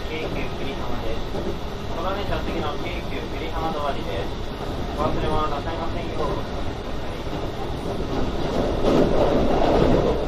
京急久里浜です。この電車は次の京急久里浜止まりです。お忘れ物なさいませんようお気をつけください。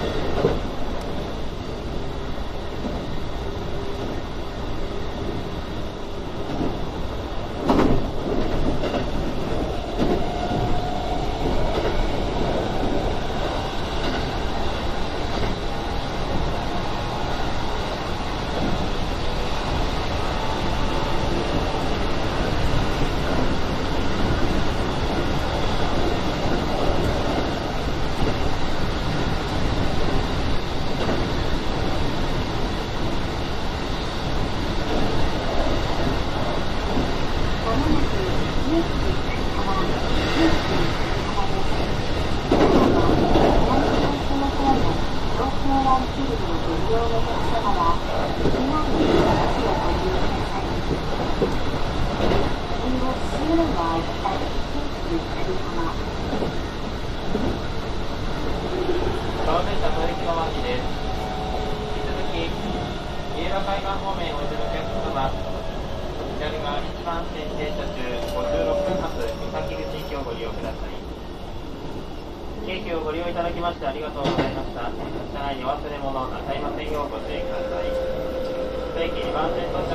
京急をご利用いただきましてありがとうございました。車内にお忘れ物なさいませんようご注意ください。駅2番線と